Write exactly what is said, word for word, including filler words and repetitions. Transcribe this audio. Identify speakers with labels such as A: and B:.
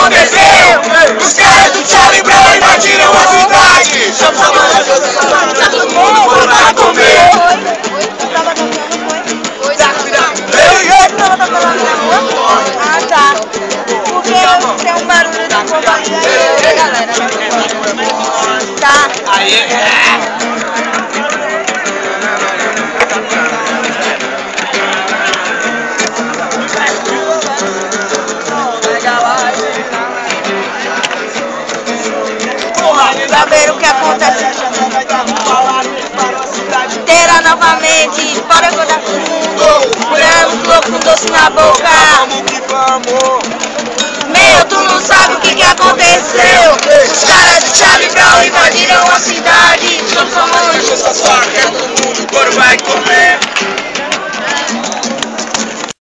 A: aconteceu? Os caras do Charlie Brown invadiram a cidade. Todo mundo foi para comer.
B: Ah, tá. Porque tem um barulho de companhia aí, galera. Tá.
A: Aí,
B: Pra ver o que acontece. Inteira novamente, bora acordar com o mundo. Mulher louco com doce na boca. Meu, tu não sabe o que que aconteceu. Os caras de Charlie Brown invadiram a cidade.
A: Só sua mãe, só sua facas, todo mundo, o couro vai comer.